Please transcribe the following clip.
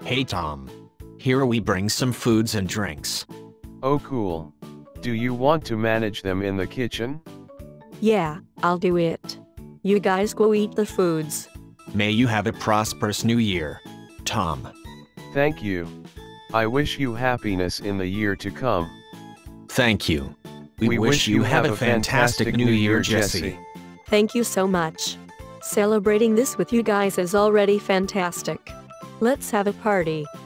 Hey Tom. Here we bring some foods and drinks. Oh cool. Do you want to manage them in the kitchen? Yeah, I'll do it. You guys go eat the foods. May you have a prosperous new year, Tom. Thank you. I wish you happiness in the year to come. Thank you. We wish you have a fantastic new year, Jesse. Thank you so much. Celebrating this with you guys is already fantastic. Let's have a party.